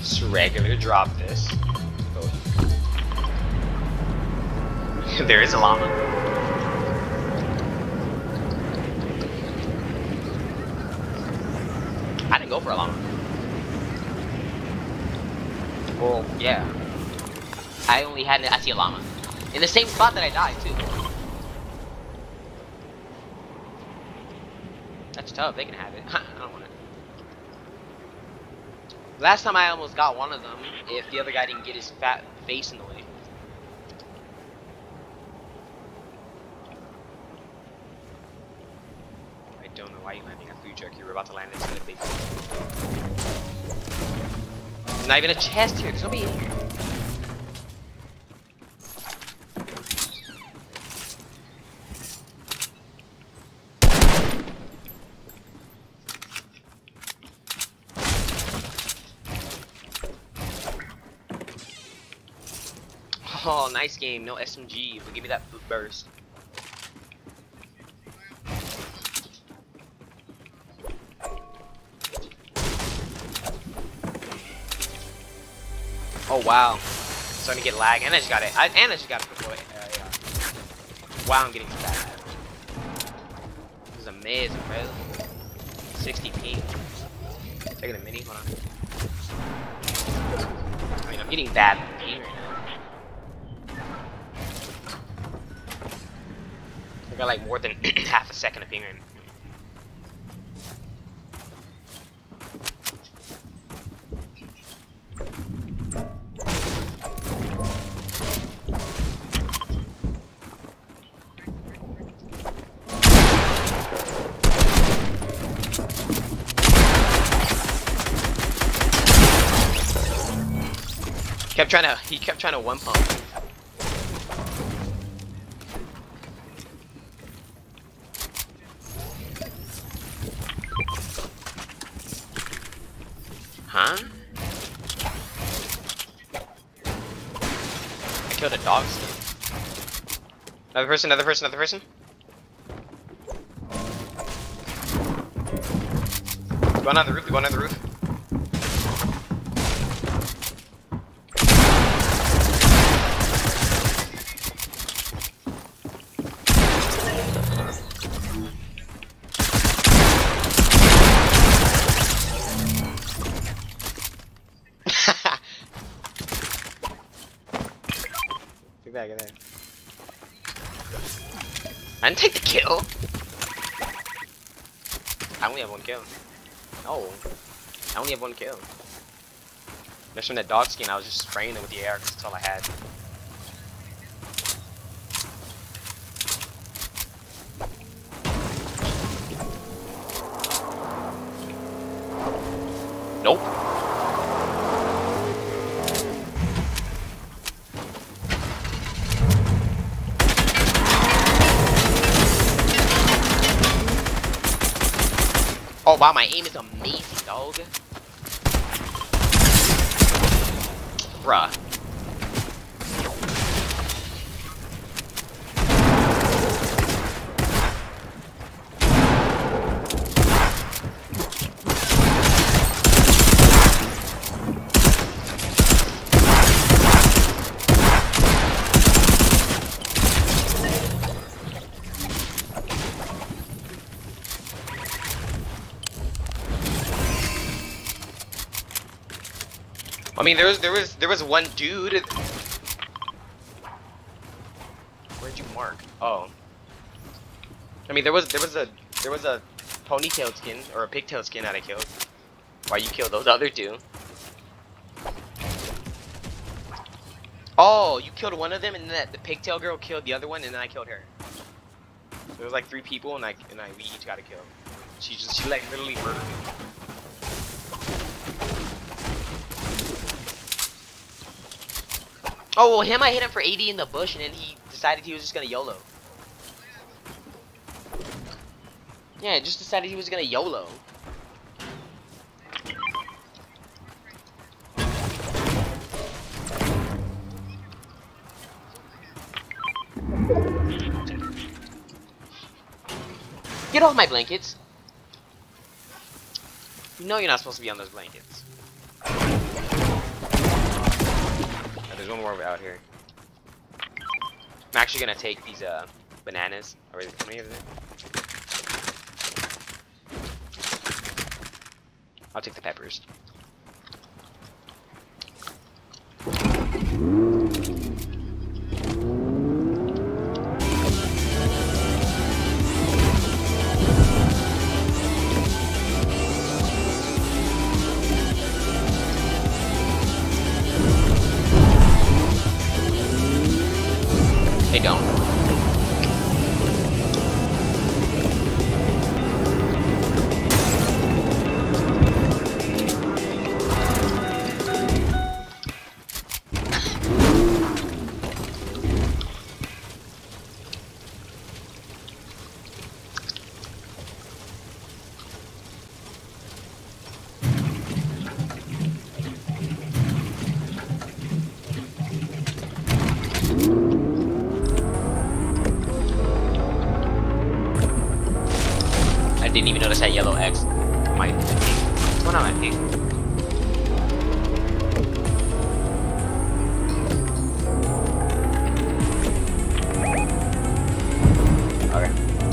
Just regular drop this. Oh. There is a llama. I didn't go for a llama. Well, yeah. I see a llama. In the same spot that I died, too. That's tough, they can have it. I don't want it. Last time I almost got one of them, if the other guy didn't get his fat face in the way. I don't know why you landing a food truck. You were about to land into the big. There's not even a chest here. There's nobody in here. Oh, nice game. No SMG, but give me that burst. Oh wow, starting to get lag, and I just got it. And I just got it before. Yeah. Wow, I'm getting bad. This is amazing, bro. 60 ping. Taking a mini. Hold on. I mean, I'm getting bad ping right now. I got like more than half a second of ping right now. He kept trying to one pump. Huh? I killed a dog still. Another person. Going on the roof. Get there. I didn't take the kill. I only have one kill. No. I only have one kill. Next from that dog skin, I was just spraying it with the AR because that's all I had. Nope. Oh wow, my aim is amazing, dog. Bruh. I mean, there was one dude. Where'd you mark? Oh. I mean, there was a ponytail skin or a pigtail skin that I killed. Why you killed those other two? Oh, you killed one of them, and then the pigtail girl killed the other one, and then I killed her. So there was like 3 people, and we each got a kill. She like literally murdered me. Oh, well, him, I hit him for 80 in the bush, and then he decided he was just gonna YOLO. Yeah, just decided he was gonna YOLO. Get off my blankets. You know you're not supposed to be on those blankets. There's one more out here. I'm actually gonna take these bananas. How many is it? I'll take the peppers. They don't. I didn't even notice that yellow X. What's going on, my pink? Okay.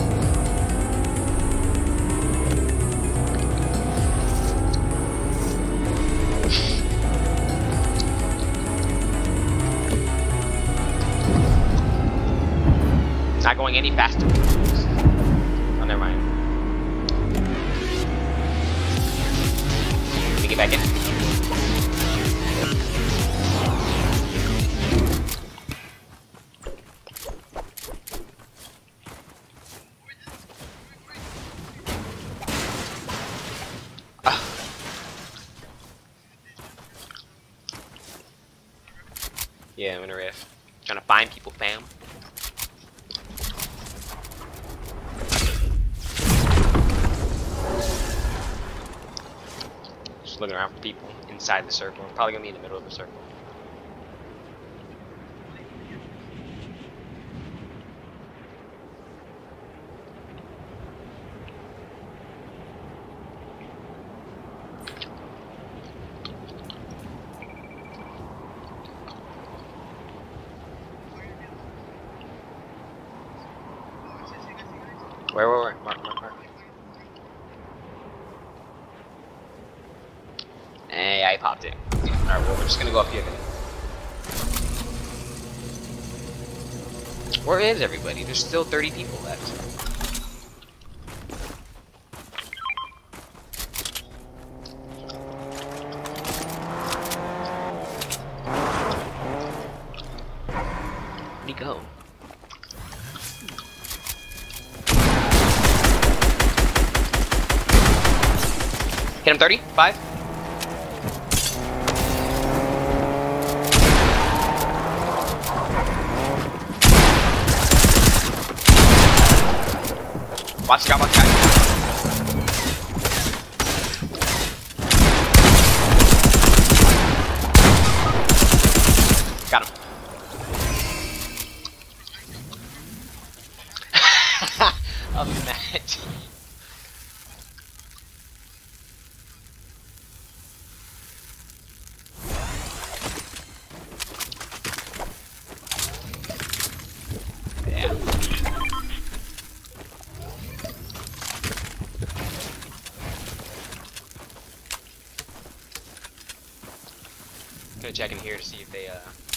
Not going any faster. Oh, never mind. Let me get back in. Yeah, I'm in a riff. Trying to find people, fam. Just looking around for people inside the circle. I'm probably gonna be in the middle of the circle. Where? Mark. Hey, I popped it. Alright, well, we're just gonna go up here then. Where is everybody? There's still 30 people left. Where'd he go? Hit him 30, 5. Watch out. Got him. Imagine. Gonna check in here to see if they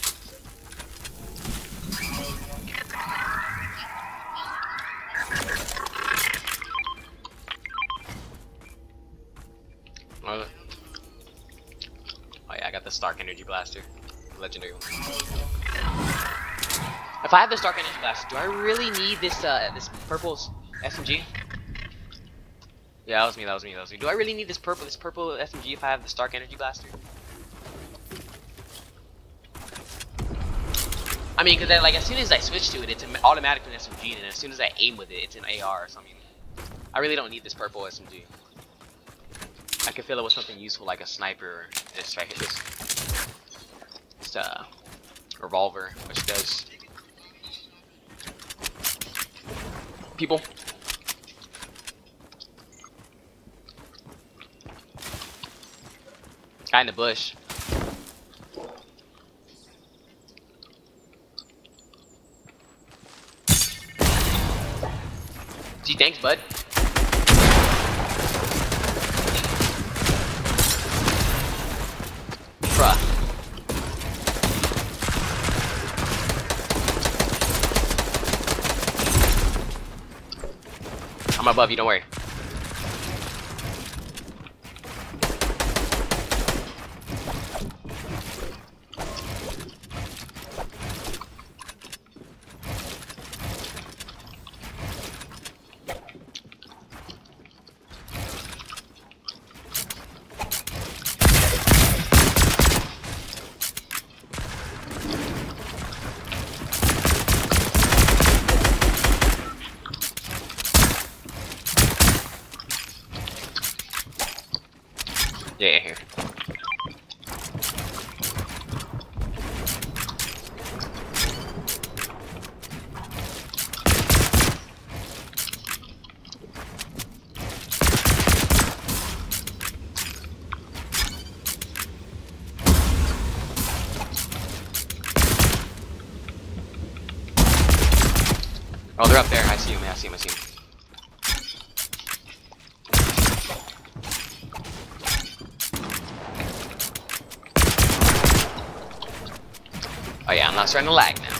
oh yeah, I got the Stark Energy Blaster. Legendary one. If I have the Stark Energy Blaster, do I really need this this purple SMG? Yeah, that was me. Do I really need this purple SMG if I have the Stark Energy Blaster? I mean, because like as soon as I switch to it, it's automatically an SMG, and as soon as I aim with it, it's an AR or something. I really don't need this purple SMG. I can fill it with something useful like a sniper or this right here. This revolver, which does people. Guy in the bush. Gee, thanks, bud. Bruh. I'm above you, don't worry. Yeah, here. Oh, they're up there. I see him. I see him. I see him. Oh yeah, I'm not starting to lag now.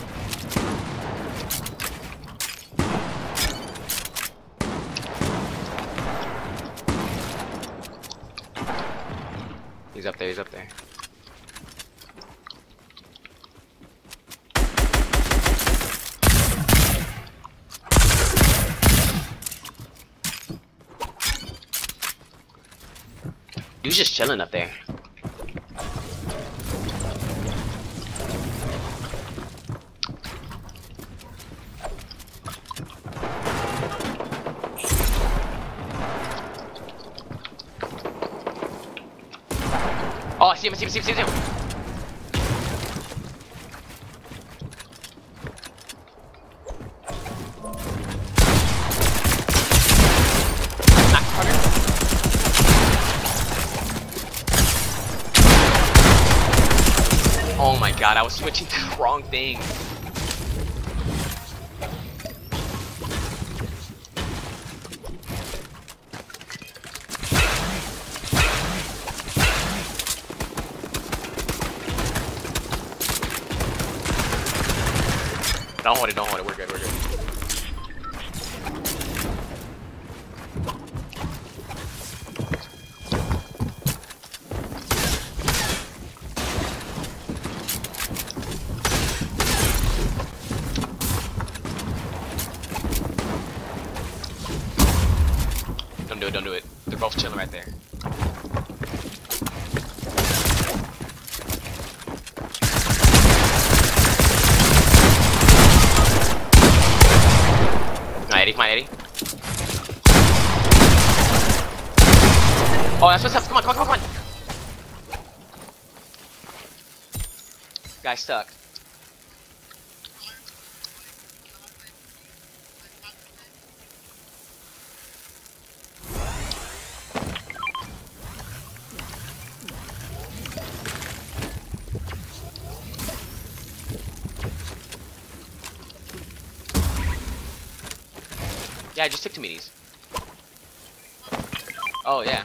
He's up there, he's up there. He was just chilling up there. Oh, I see him, I see him, I see him, I see him. Oh my god, I was switching to the wrong thing. Don't hold it, we're good, we're good. Don't do it, don't do it. They're both chilling right there. Come on, Eddie. Oh, that's what's up. Come on, come on, come on, come on. Guy's stuck. Yeah, I just took 2 meaties. Oh, yeah.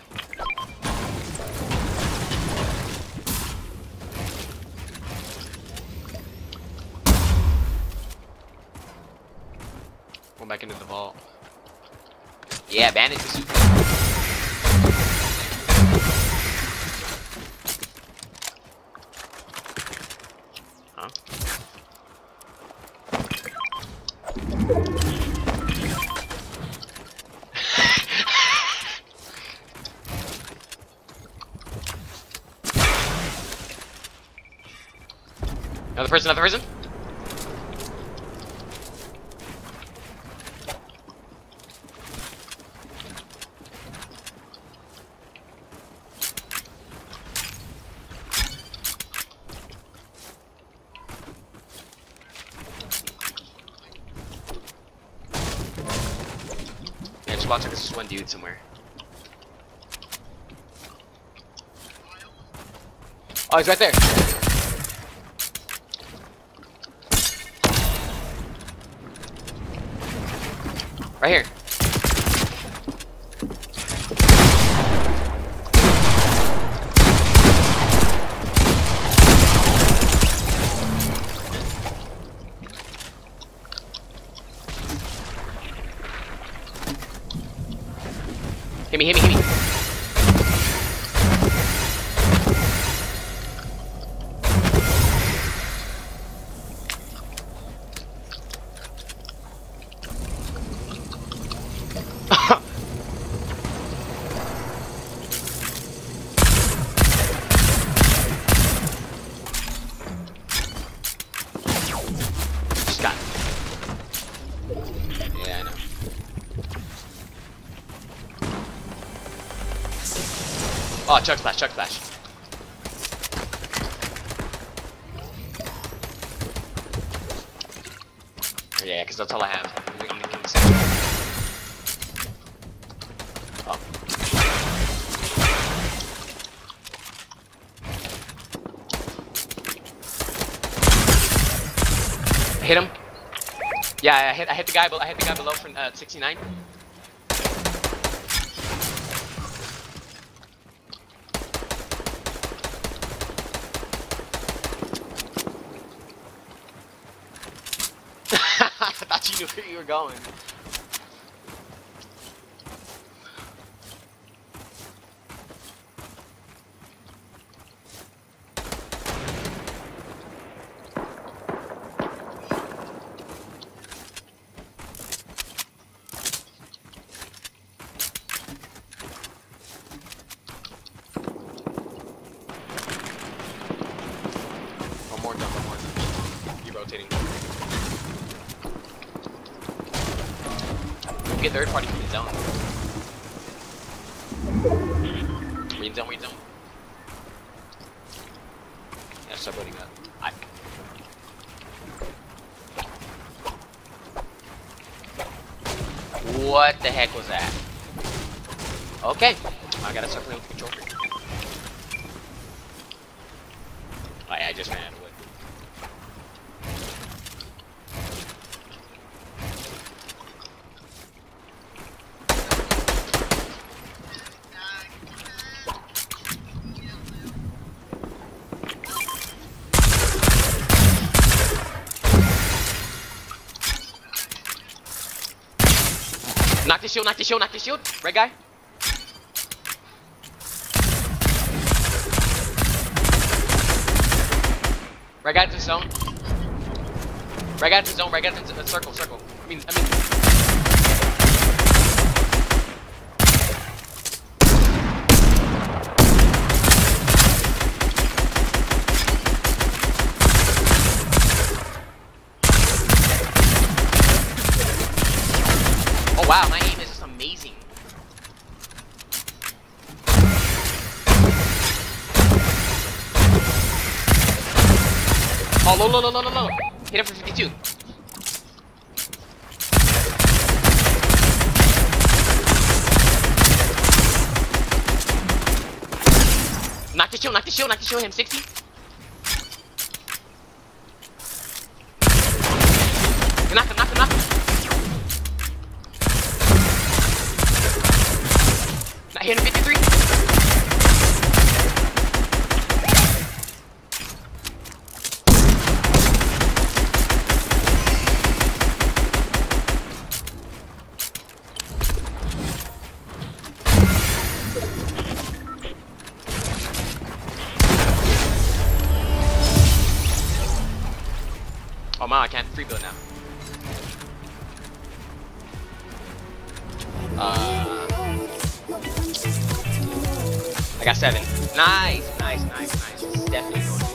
Going back into the vault. Yeah, bandage is super. Huh? Another person, another person. Yeah, just watch like this is one dude somewhere. Oh, he's right there. Right here. Oh, chug splash, chug splash. Yeah, because that's all I have. Oh. Hit him. Yeah, I hit the guy. I hit the guy below from 69. I thought you knew where you were going. One more jump, one more jump. Keep rotating. Get third party from the zone. Read zone, read zone. Yeah, start loading up. What the heck was that? Okay, I gotta start playing with the controller. Oh yeah, I just ran out of wood. Knock the shield, knock the shield, knock the shield. Red guy. Red guy to the zone. Red guy to the zone, red guy to the circle, circle. I mean. Oh wow, my aim is just amazing. Oh, low. Hit him for 52. Knock the shield, him 60. Knock him. Hit him 53. Oh man, I can't free build now. I got 7. Nice. It's definitely going.